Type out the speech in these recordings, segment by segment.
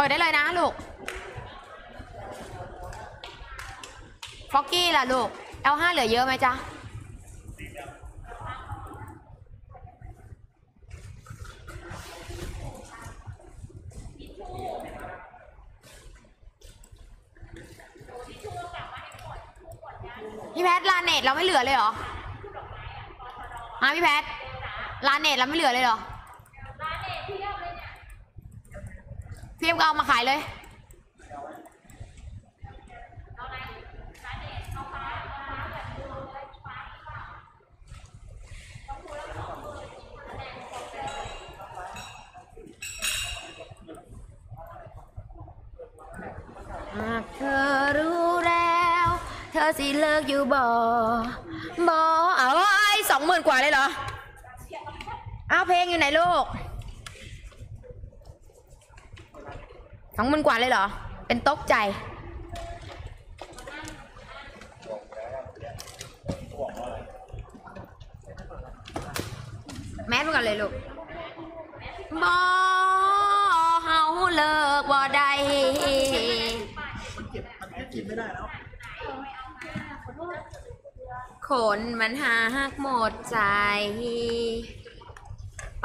ปิดได้เลยนะลูกฟอกกี้ล่ะลูก L5 เหลือเยอะไหมจ๊ะพี่แพทลาเนตเราไม่เหลือเลยเหรอฮะพี่แพทลาเนตเราไม่เหลือเลยเหรอพี่เอ็มก็เอามาขายเลยหากเธอรู้แล้วเธอสิเลิกอยู่บ่เอาไอ้20,000 กว่าเลยเหรอเอาเพลงอยู่ไหนลูก20,000 กว่าเลยเหรอเป็นตกใจแม่พูดกันเลยลูกบ่เฮาเลิกบ่ได้คนมันหักหมดใจไป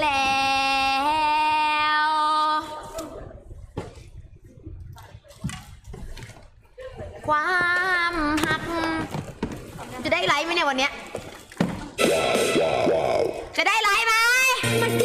แล้วความหักจะได้ไลฟ์ไหมเนี่ยวันเนี้ยจะได้ไลฟ์ไหม